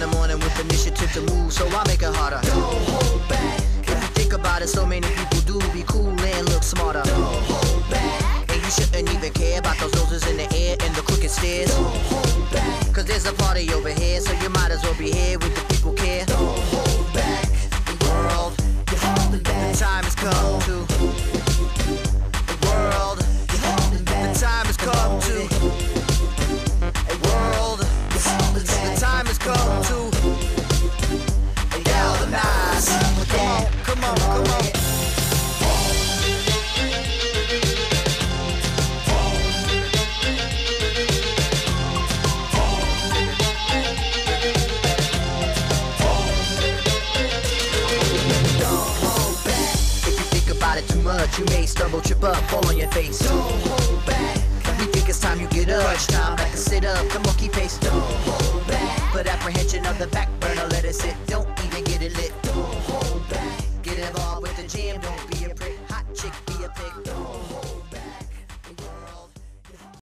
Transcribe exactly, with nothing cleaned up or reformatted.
the morning with initiative to move, so I make it harder. Don't hold back. If you think about it, so many people do be cool and look smarter. Don't hold back. And you shouldn't even care about those noses in the air and the crooked stairs. Don't hold back. Cause there's a party over here, so you might as well be here with the people care. Don't hold back. The world, You're holding back. the time has come to. The world, You're holding back. the time has come to. A world, You're holding back. the time has come to. Galvanize. Come on, come on, come on. Too much, you may stumble, trip up, fall on your face. Don't hold back. We think it's time you get up. Crunch time, like a sit up, come on, keep pace. Don't hold back. Put apprehension on the back burner, let it sit down.